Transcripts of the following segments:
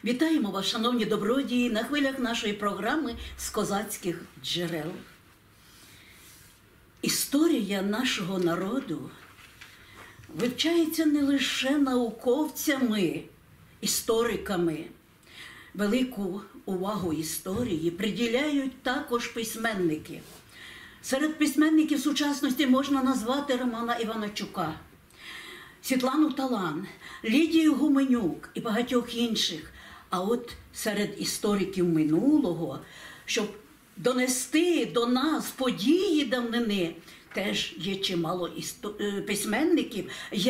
Вітаємо вас, шановні добродії, на хвилях нашої програми «З козацьких джерел». Історія нашого народу вивчається не лише науковцями, істориками. Велику увагу історії приділяють також письменники. Серед письменників сучасності можна назвати Романа Іванчука, Світлану Талан, Лідію Гуменюк і багатьох інших. А от серед істориків минулого, щоб донести до нас події давнини, теж є чимало письменників,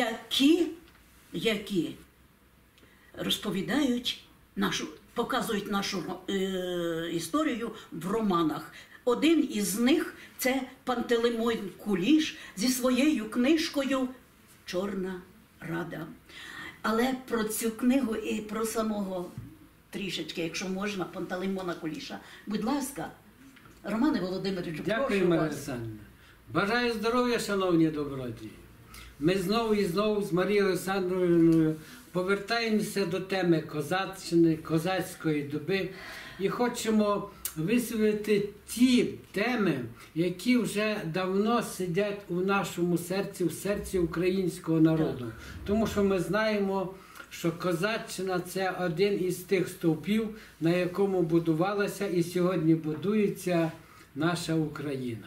які розповідають показують нашу історію в романах. Один із них – це Пантелеймон Куліш зі своєю книжкою «Чорна Рада». Але про цю книгу і про самого трішечки, якщо можна, Пантелеймона Куліша. Будь ласка, Романе Володимировичу, прошу вас. Дякую, Марія Олександрівна. Бажаю здоров'я, шановні добродії. Ми знову і знову з Марією Олександрівною повертаємося до теми козаччини, козацької доби і хочемо висвітлити ті теми, які вже давно сидять у нашому серці, в серці українського народу. Тому що ми знаємо, що козаччина – це один із тих стовпів, на якому будувалася і сьогодні будується наша Україна.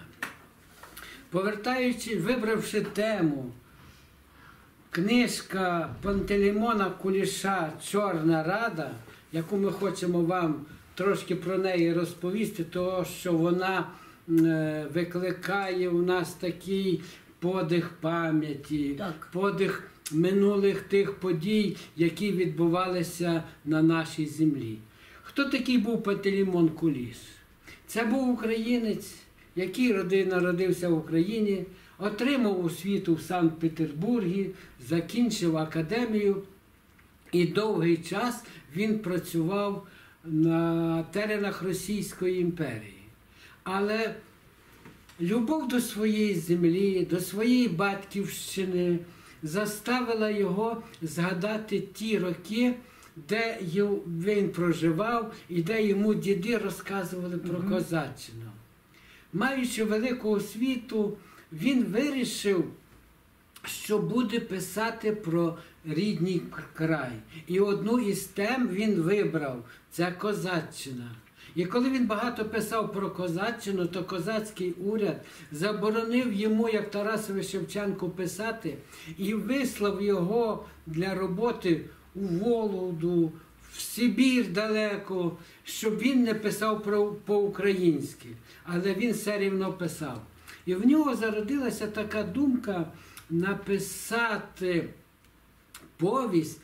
Вибравши тему, книжка Пантелеймона Куліша «Чорна Рада», яку ми хочемо вам трошки про неї розповісти, тому що вона викликає у нас такий подих пам'яті, подих минулих тих подій, які відбувалися на нашій землі. Хто такий був Пантелеймон Куліш? Це був українець, який народився в Україні, отримав освіту в Санкт-Петербурзі, закінчив академію і довгий час він працював на теренах Російської імперії. Але любов до своєї землі, до своєї батьківщини заставила його згадати ті роки, де він проживав і де йому діди розказували про козаччину. Маючи велику освіту, він вирішив, що буде писати про рідний край. І одну із тем він вибрав – це козаччина. І коли він багато писав про козаччину, то козацький уряд заборонив йому, як Тарасові Шевченку, писати і вислав його для роботи у Вологду, в Сибір далеко, щоб він не писав по-українськи. Але він все рівно писав. І в нього зародилася така думка написати повість,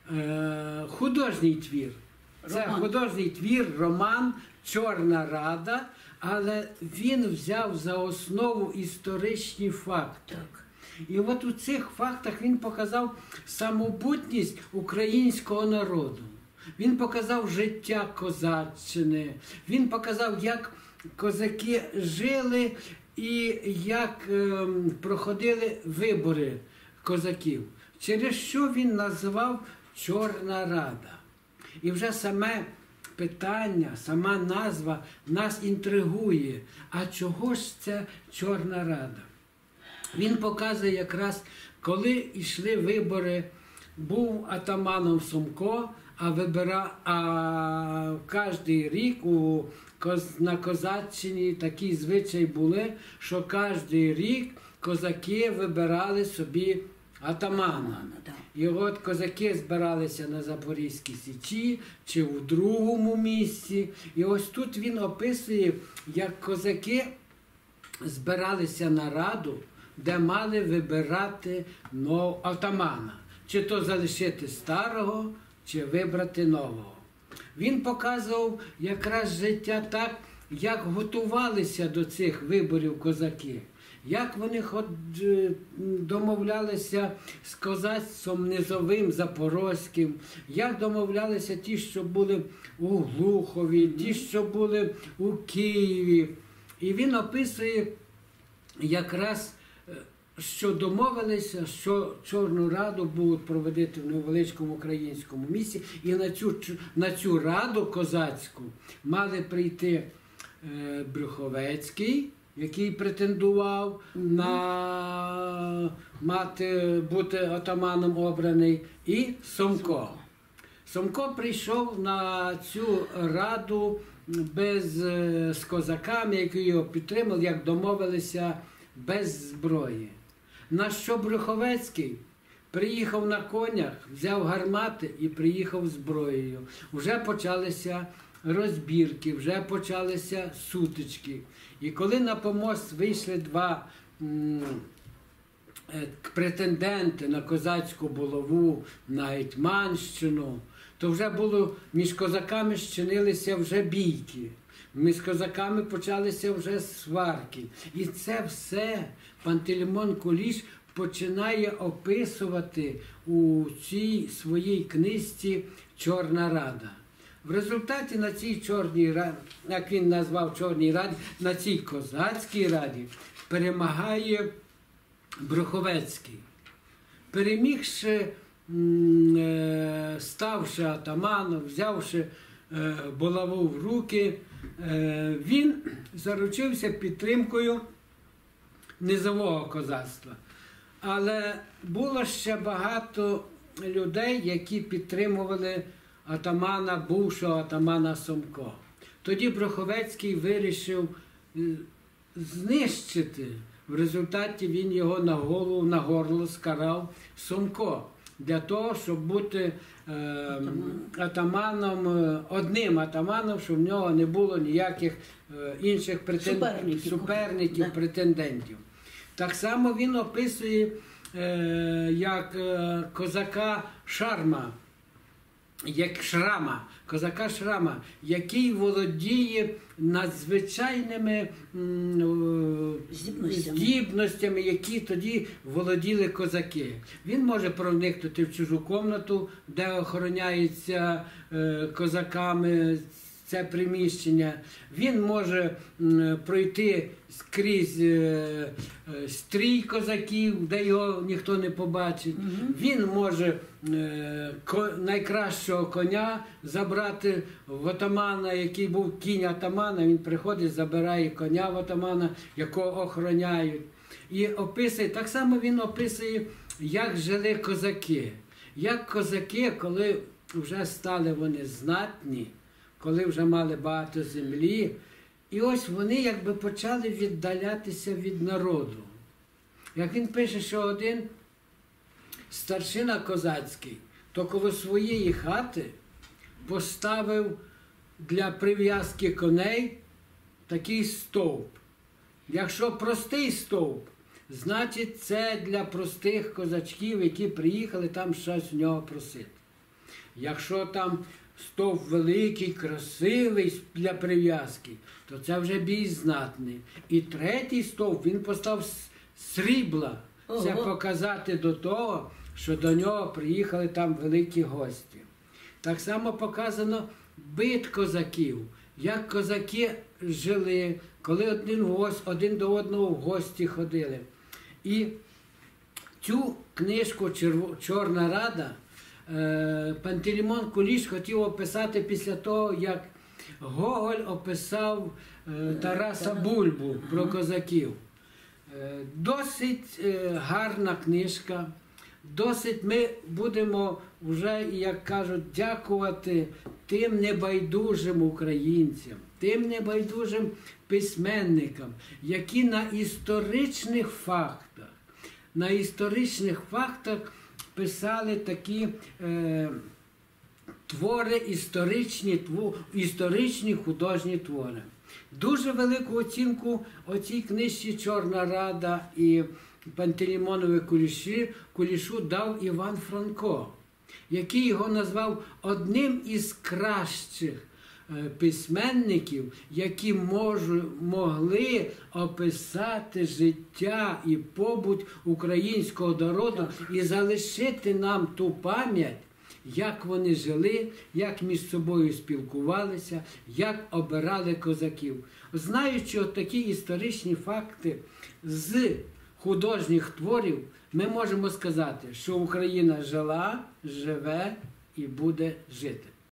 художній твір. Це художній твір, роман «Чорна Рада», але він взяв за основу історичні факти. І от у цих фактах він показав самобутність українського народу. Він показав життя козаччини, він показав, як козаки жили і як проходили вибори козаків, через що він назвав «Чорна Рада». І вже саме питання, сама назва нас інтригує. А чого ж це Чорна Рада? Він показує якраз, коли йшли вибори, був атаманом Сумко, а кожен рік на Козаччині такі звичаї були, що кожен рік козаки вибирали собі атамана. І от козаки збиралися на Запорізькій Січі чи в другому місці. І ось тут він описує, як козаки збиралися на раду, де мали вибирати атамана. Чи то залишити старого, чи вибрати нового. Він показував якраз життя так, як готувалися до цих виборів козаки. Як вони домовлялися з козацтвом низовим, запорозьким, як домовлялися ті, що були у Глухові, ті, що були у Києві. І він описує якраз що домовилися, що Чорну Раду будуть проводити в невеличкому українському місті, і на цю раду козацьку мали прийти Брюховецький, який претендував на бути отаманом обраний, і Сомко. Сомко прийшов на цю раду з козаками, які його підтримали, як домовилися, без зброї. На що Брюховецький приїхав на конях, взяв гармати і приїхав з зброєю. Вже почалися розбірки, вже почалися сутички. І коли на помост вийшли два претенденти на козацьку булаву, на Гетьманщину, то вже було, між козаками щинилися вже бійки. Між козаками почалися вже сварки. І це все Пантелеймон Куліш починає описувати у цій своїй книжці «Чорна Рада». В результаті на цій Чорній Раді, як він назвав Чорній Раді, на цій козацькій раді перемагає Брюховецький. Перемігши, ставши атаманом, взявши булаву в руки, він заручився підтримкою низового козацтва. Але було ще багато людей, які підтримували атамана, бувшого атамана Сомко. Тоді Брюховецький вирішив знищити. В результаті він його на голову, на горло скарав Сомко. Для того, щоб бути атаманом, одним атаманом, щоб в нього не було ніяких інших суперників, претендентів. Так само він описує, як козака козака Шрама, який володіє надзвичайними здібностями, які тоді володіли козаки. Він може проникнути в чужу кімнату, де охороняється козаками це приміщення. Він може пройти скрізь стрій козаків, де його ніхто не побачить. Він може найкращого коня забрати в отамана, який був кінь отамана. Він приходить, забирає коня в отамана, якого охороняють. І описує, так само він описує, як жили козаки. Як козаки, коли вже стали вони знатні, коли вже мали багато землі, і ось вони якби почали віддалятися від народу. Як він пише, що один старшина козацький, то коло своєї хати поставив для прив'язки коней такий стовп. Якщо простий стовп, значить це для простих козачків, які приїхали там щось в нього просити. Якщо там стовп великий, красивий для прив'язки, то це вже бій знатний. І третій стовп він поставив срібла. Це показати до того, що до нього приїхали там великі гості. Так само показано бит козаків, як козаки жили, коли один до одного в гості ходили. І цю книжку «Чорна Рада» Пантелеймон Куліш хотів описати після того, як Гоголь описав Тараса Бульбу про козаків. Досить гарна книжка, досить ми будемо вже, як кажуть, дякувати тим небайдужим українцям, тим небайдужим письменникам, які на історичних фактах писали такі твори, історичні художні твори. Дуже велику оцінку оцій книжці «Чорна Рада» і Пантелеймонові Кулішу дав Іван Франко, який його назвав одним із кращих письменників, які могли описати життя і побут українського народу і залишити нам ту пам'ять, як вони жили, як між собою спілкувалися, як обирали козаків. Знаючи такі історичні факти з художніх творів ми можемо сказати, що Україна жила, живе і буде жити.